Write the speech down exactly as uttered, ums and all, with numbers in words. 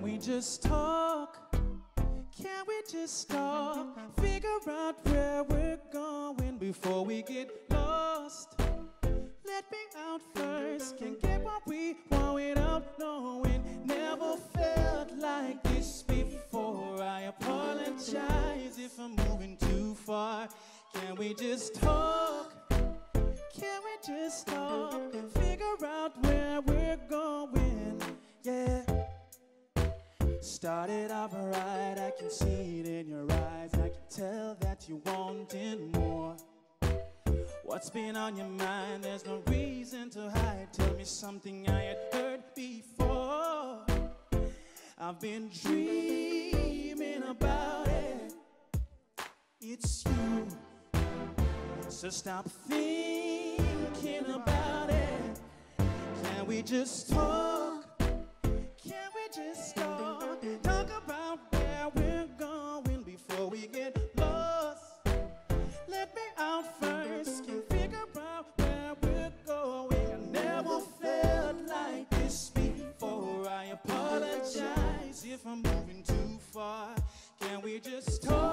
Can we just talk? Can we just talk? Figure out where we're going before we get lost. Let me out first. Can get what we want without knowing. Never felt like this before. I apologize if I'm moving too far. Can we just talk? Can we just talk and figure out where we're going? Yeah. Started off right, I can see it in your eyes. I can tell that you wanted more. What's been on your mind? There's no reason to hide. Tell me something I had heard before. I've been dreaming about it. It's you. So stop thinking about it. Can we just talk? Can we just talk? Talk about where we're going before we get lost. Let me out first. Can figure out where we're going. I never felt like this before. I apologize if I'm moving too far. Can we just talk?